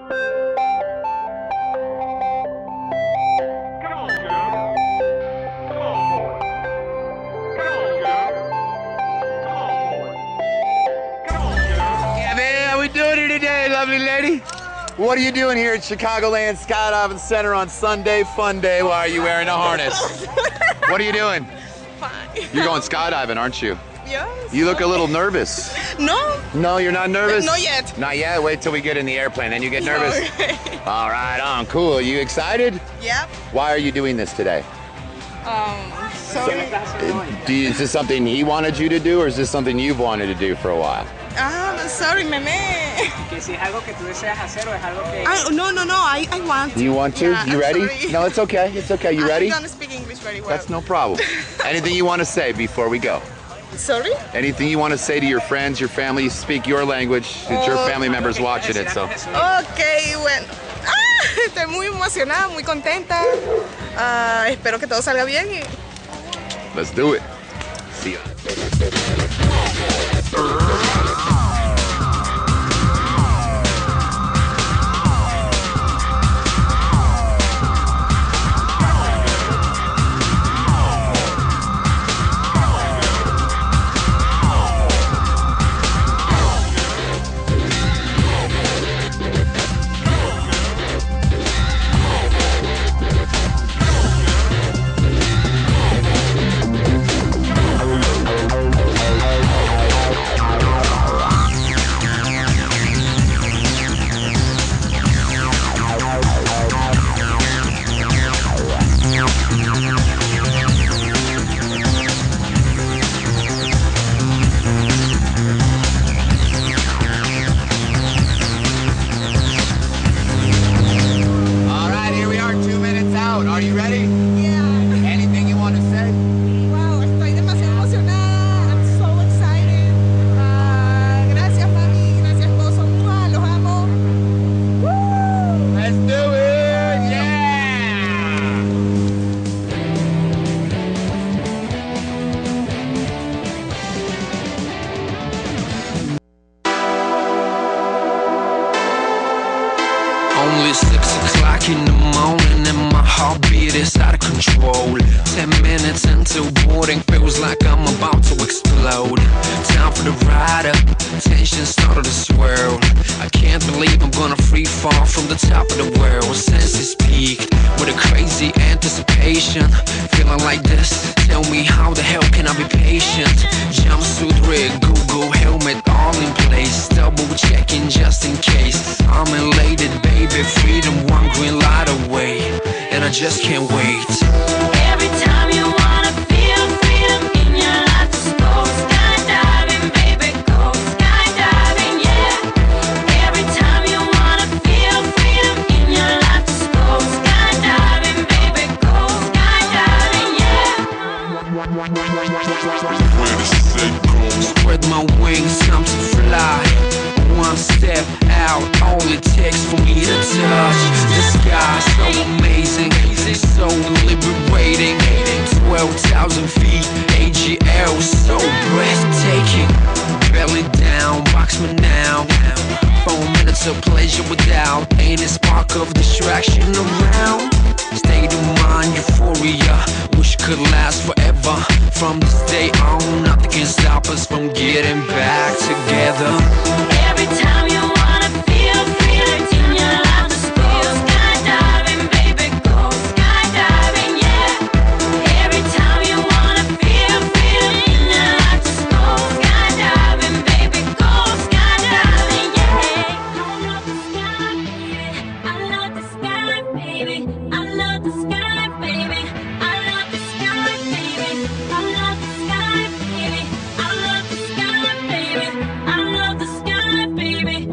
Lovely lady. What are you doing here at Chicagoland Skydiving Center on Sunday Fun Day? Why are you wearing a harness? What are you doing? Fine. You're going skydiving, aren't you? Yes. You look a little nervous. No. No, you're not nervous? Not yet. Not yet? Wait till we get in the airplane, then you get nervous? Okay. All right, on, cool. You excited? Yep. Why are you doing this today? Sorry. Is this something he wanted you to do, or is this something you've wanted to do for a while? Sorry, meme. Que si es algo que tú deseas hacer o es algo que... No, I want to. You want to? Yeah, you ready? sorry. No, it's okay. It's okay. You ready? I don't speak English very well. That's no problem. Anything you want to say before we go? Sorry? Anything you want to say to your friends, your family, you speak your language, it's your family members watching it, so. Okay, bueno. Estoy muy emocionada, muy contenta. Espero que todo salga bien. Let's do it. See ya. Are you ready? Yeah. Anything you want to say? Wow, estoy demasiado emocionada. I'm so excited. Gracias, mami. Gracias, esposo. Los amo. Woo! Let's do it! Yeah! Only 6 o'clock in the morning and my heartbeat is out of control. 10 minutes until boarding, feels like I'm about to explode. Time for the ride up, tension started to swirl. I can't believe I'm gonna free fall from the top of the world. Senses peaked with a crazy anticipation. Feeling like this, tell me how the hell can I be patient? Jumpsuit rig, Google helmet all in place. Double checking just in case. I'm elated, baby, freedom one green light away, and I just can't wait. Every time you wanna feel freedom in your life, just go skydiving, baby, go skydiving, yeah. Every time you wanna feel freedom in your life, just go skydiving, baby, go skydiving, yeah. Spread my wings, time to fly. One step out, all it takes for me to touch the sky. So amazing, so liberating. 12,000 feet, AGL, so breathtaking. Belly down, box me now. 4 minutes of pleasure without any spark of distraction around. State of mind, euphoria, wish could last forever. From this day on, nothing can stop us from getting back together. Every time you wanna feel freedom in your life, just go skydiving, baby, go skydiving, yeah. Every time you wanna feel freedom in your life, just go skydiving, baby, go skydiving, yeah. I love the sky, baby. I love the sky, baby. I love the sky, baby. I love the sky, baby. I love the sky, baby. I love the sky, baby.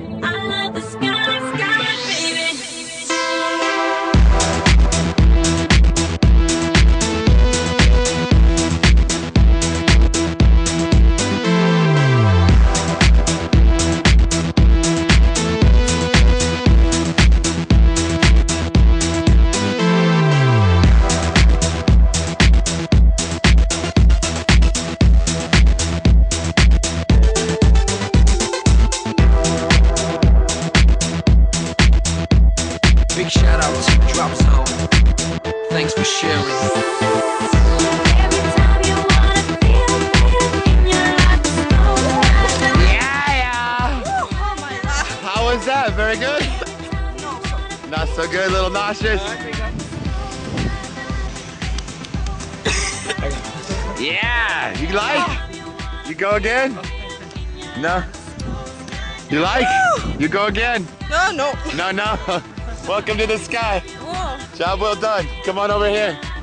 Big shout out to Drop Zone. Thanks for sharing. Every time you wanna feel freedom in your life, just go skydiving. Yeah. Oh my God. How was that? Very good? Not so good, a little nauseous. Yeah, you like? You go again? No? You like? You go again? No, no. No. Welcome to the sky. Oh. Job well done. Come on over here.